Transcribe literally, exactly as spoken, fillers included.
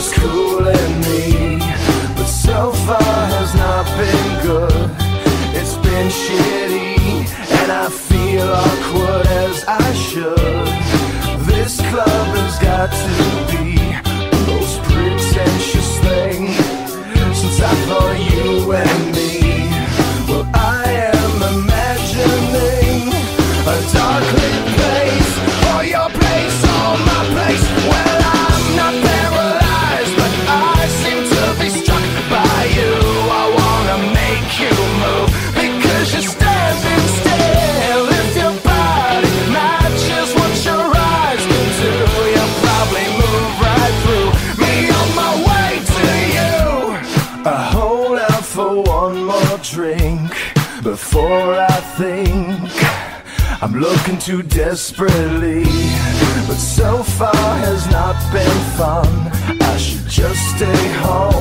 was cooling me, but so far has not been good. It's been shitty, and I feel awkward as I should. This club has got to be the most pretentious thing since I thought you and me. Well, I am imagining a dark lit place, or your place, or my place. Well, I'm not paralyzed, but I seem to be struck by you. I wanna make you move, because you're standing still. If your body matches what your eyes can do, you'll probably move right through me on my way to you. I hold out for one more drink before I think I'm looking too desperately, but so far has not been fun. I should just stay home.